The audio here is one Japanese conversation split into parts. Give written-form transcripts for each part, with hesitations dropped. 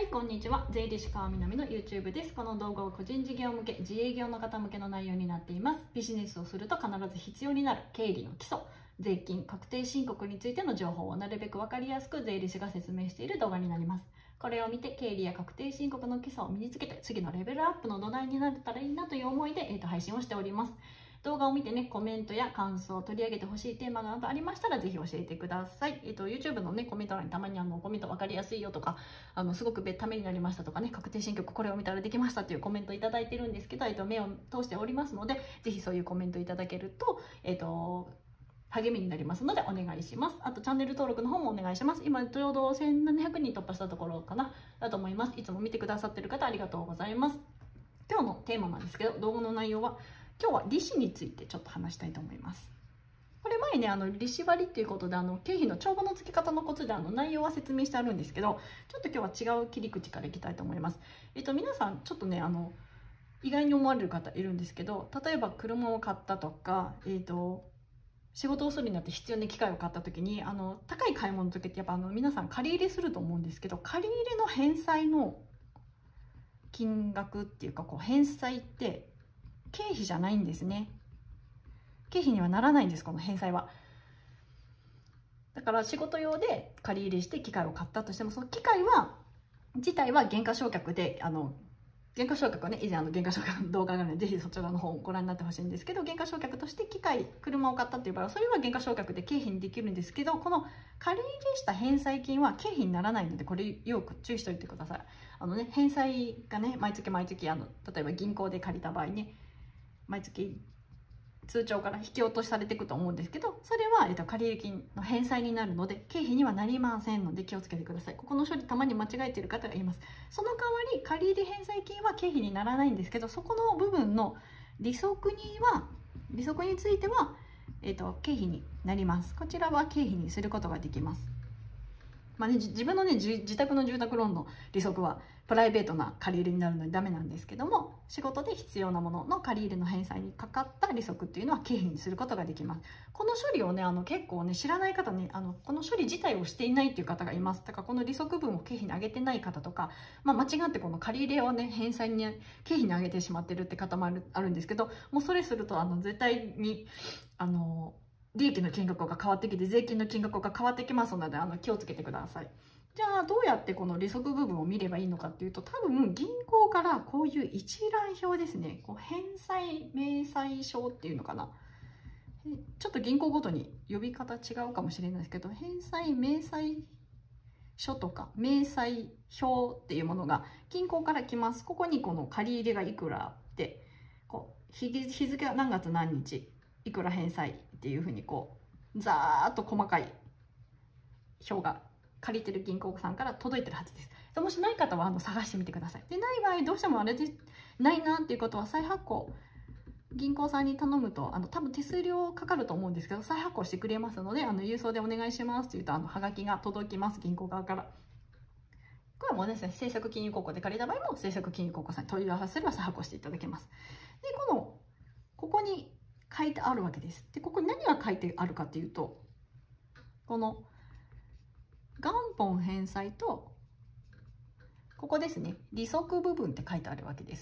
、こんにちは。税理士川みなみの YouTube です。この動画は個人事業向け、自営業の方向けの内容になっています。ビジネスをすると必ず必要になる経理の基礎、税金、確定申告についての情報をなるべく分かりやすく税理士が説明している動画になります。これを見て経理や確定申告の基礎を身につけて次のレベルアップの土台になったらいいなという思いで、配信をしております。動画を見てね、コメントや感想、取り上げてほしいテーマなどありましたら、ぜひ教えてください。YouTube のね、コメント欄にたまにコメント分かりやすいよとか、すごくためになりましたとかね、確定申告これを見たらできましたっていうコメントいただいてるんですけど、目を通しておりますので、ぜひそういうコメントいただけると、励みになりますのでお願いします。あとチャンネル登録の方もお願いします。今ちょうど1700人突破したところかな、だと思います。いつも見てくださってる方ありがとうございます。今日のテーマなんですけど、動画の内容は、今日は利子についてちょっと話したいと思います。これ前ね、利子割っていうことで、経費の帳簿の付け方のコツで内容は説明してあるんですけど、ちょっと今日は違う切り口からいきたいと思います。皆さんちょっとね、意外に思われる方いるんですけど、例えば車を買ったとか、仕事をするになって必要な機械を買った時に、高い買い物の時ってやっぱ皆さん借り入れすると思うんですけど、借り入れの返済の金額っていうか、返済って経費じゃないんですね。経費にはならないんです、この返済は。だから仕事用で借り入れして機械を買ったとしても、その機械自体は減価償却で、減価償却はね、以前減価償却の動画があるので、ぜひそちらの方をご覧になってほしいんですけど、減価償却として車を買ったっていう場合は、それは減価償却で経費にできるんですけど、この借り入れした返済金は経費にならないので、これよく注意しておいてください。返済がね、毎月毎月、例えば銀行で借りた場合ね、毎月通帳から引き落としされていくと思うんですけど、それは、借入金の返済になるので経費にはなりませんので気をつけてください。ここの処理たまに間違えている方がいます。その代わり借入返済金は経費にならないんですけど、そこの部分の利息については、経費になります。こちらは経費にすることができます。自分のね、自宅の住宅ローンの利息はプライベートな借り入れになるのでダメなんですけども、仕事で必要なものの借り入れの返済にかかった利息っていうのは経費にすることができます。この処理をね、結構ね、知らない方ね、この処理自体をしていないっていう方がいます。だからこの利息分を経費に上げてない方とか、間違ってこの借り入れをね、返済に経費に上げてしまってるって方もあるんですけど、もうそれすると絶対に利益の金額が変わってきて、税金の金額が変わってきますので、気をつけてください。じゃあ、どうやってこの利息部分を見ればいいのかっていうと、多分、銀行からこういう一覧表ですね。返済明細書っていうのかな。ちょっと銀行ごとに呼び方違うかもしれないですけど、返済明細書とか明細表っていうものが銀行から来ます。ここにこの借り入れがいくらって、日付は何月何日、いくら返済っていうふうにざーっと細かい表が借りてる銀行さんから届いてるはずです。もしない方は探してみてください。で、ない場合どうしてもあれでないなっていうことは再発行、銀行さんに頼むと多分手数料かかると思うんですけど、再発行してくれますので、郵送でお願いしますって言うとはがきが届きます、銀行側から。これもですね、政策金融公庫で借りた場合も政策金融公庫さんに問い合わせれば再発行していただけます。で、ここに書いてあるわけです。で、ここに何が書いてあるかっていうと、この元本返済と、ここですね、利息部分って書いてあるわけです。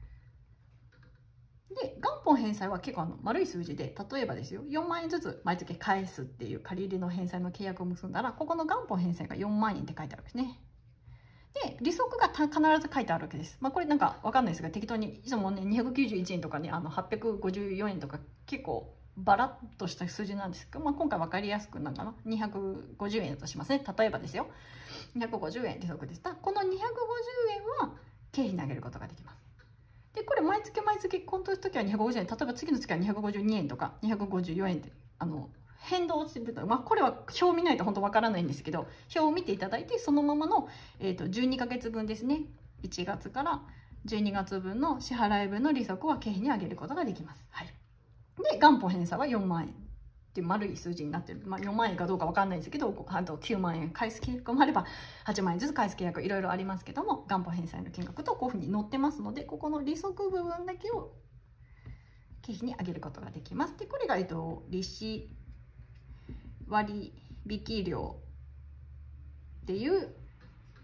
で、元本返済は結構丸い数字で、例えばですよ、4万円ずつ毎月返すっていう借り入れの返済の契約を結んだら、ここの元本返済が4万円って書いてあるんですね。で、利息が必ず書いてあるわけです。これなんかわかんないですが、適当に、いつもね、291円とかね、854円とか、結構バラッとした数字なんですけど、今回わかりやすくなんかな、250円だとしますね。例えばですよ。250円利息でした。この250円は経費に上げることができます。で、これ毎月毎月、この時は250円、例えば次の月は252円とか、254円って、変動してると、これは表を見ないと本当わからないんですけど、表を見ていただいて、そのままの、12ヶ月分ですね。1月から12月分の支払い分の利息は経費に上げることができます。はい。で、元本返済は4万円っていう丸い数字になってる。4万円かどうかわかんないですけど、あと9万円返す契約もあれば、8万円ずつ返す契約いろいろありますけども、元本返済の金額とこういうふうに載ってますので、ここの利息部分だけを経費に上げることができます。で、これが、利子割引料っていう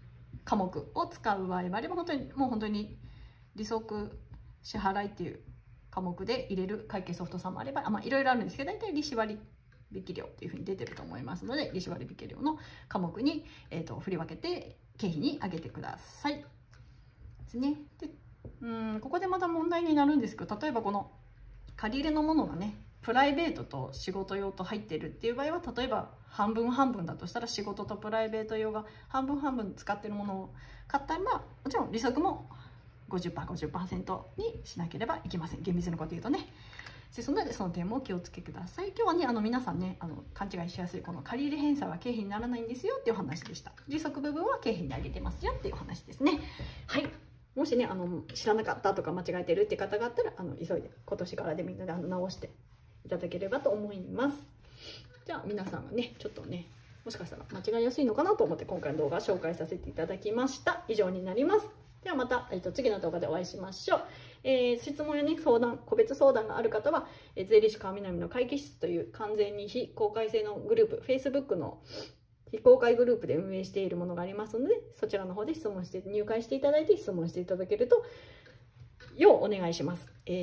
科目を使う場合もあれば、本当に利息支払いっていう科目で入れる会計ソフトさんもあれば、いろいろあるんですけど、大体利子割引料っていうふうに出てると思いますので、利子割引料の科目に、振り分けて経費に上げてください。ですね。で、ここでまた問題になるんですけど、例えばこの借り入れのものがね、プライベートと仕事用と入ってるっていう場合は、例えば半分半分だとしたら、仕事とプライベート用が半分半分使ってるものを買ったら、もちろん利息も 50%、50% にしなければいけません。厳密なこと言うとね。ですので、その点もお気をつけください。今日はね、皆さんね、勘違いしやすい、この借入返済は経費にならないんですよっていう話でした。利息部分は経費に上げてますよっていう話ですね。はい。もしね、知らなかったとか間違えてるって方があったら、急いで今年からでみんなで直していただければと思います。じゃあ、皆さんがね、ちょっとね、もしかしたら間違いやすいのかなと思って今回の動画を紹介させていただきました。以上になります。ではまた、次の動画でお会いしましょう。質問やね、個別相談がある方は、税理士川南の会計室という完全に非公開性のグループ、Facebook の非公開グループで運営しているものがありますので、そちらの方で入会していただいて質問していただけると、ようお願いします。はい。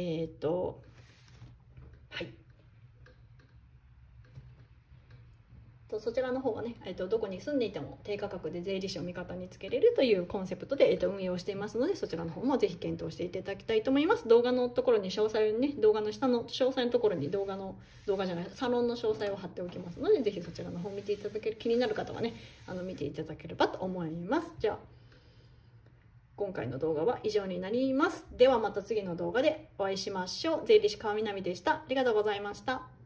そちらの方はね、どこに住んでいても低価格で税理士を味方につけれるというコンセプトで、運営をしていますので、そちらの方もぜひ検討していただきたいと思います。動画のところに詳細をね、動画の下の詳細のところにサロンの詳細を貼っておきますので、ぜひそちらの方を見ていただける、気になる方はね、見ていただければと思います。じゃあ、今回の動画は以上になります。ではまた次の動画でお会いしましょう。税理士川南でした。ありがとうございました。